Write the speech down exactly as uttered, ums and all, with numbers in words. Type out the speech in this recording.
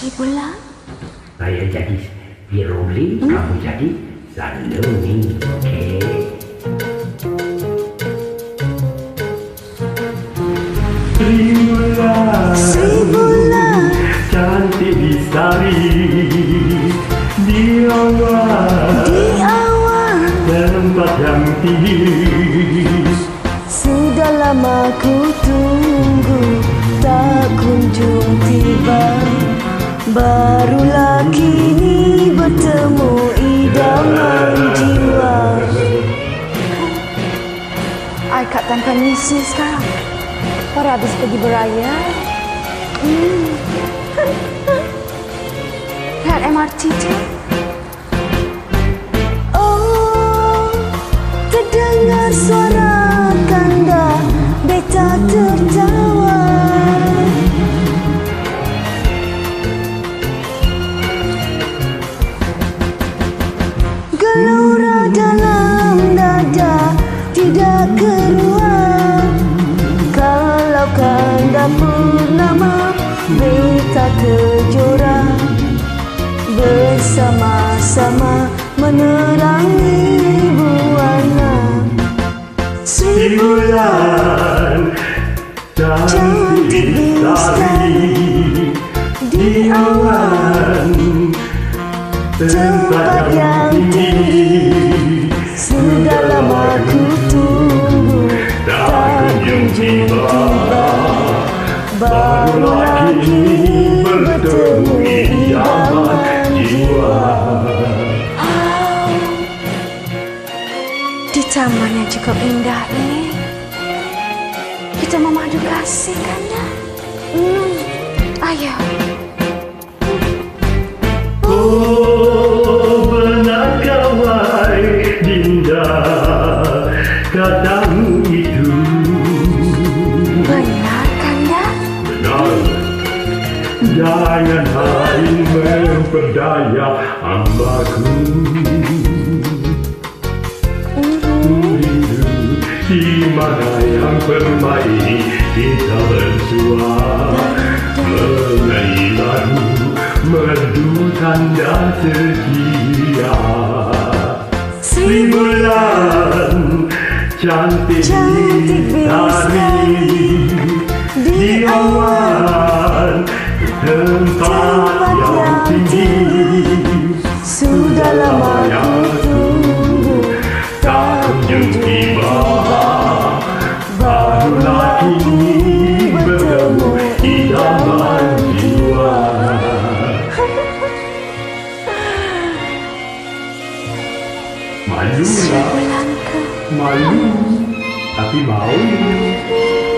Sri Bulan. Saya jadi Piroli, hmm? Kamu jadi Saloni, okey? Sri Bulan, Sri Bulan, cantik Bisari, di awan, di awan, tempat yang tinggi. Sudah lama ku tunggu, tak kunjung tiba. Barulah kini bertemu idaman jiwa. I kat Tan Permisi sekarang. Baru habis pergi beraya. Hmm. Lihat M R T tu. Oh, terdengar suara kanda beta tertawa. Gelora dalam dada tidak keluar. Kalau kanda purnama beta kejora, bersama-sama menerangi buana. Sri Bulan, cantik Bisari, di awan, tempat yang tinggi. Sudah lama ku tunggu, tak kunjung tiba. Barulah kini bertemu idaman jiwa. Oh, di taman yang cukup indah ini, kita memadu kasih kan ya? Hmm, ayo. Oh, benarkah wahai Dinda katamu itu? Benar kanda? Benar. Jangan main memperdaya hambaku. Rindu di mana yang permaini kita bersua, menyanyi lagu merdu tanda setia. Sri Bulan, cantik Bisari, di awan, tempat yang tinggi. Sudah lama ku tunggu, tak kunjung tiba. Barulah kini bertemu idaman jiwa. Malu lah, malu, tapi mau.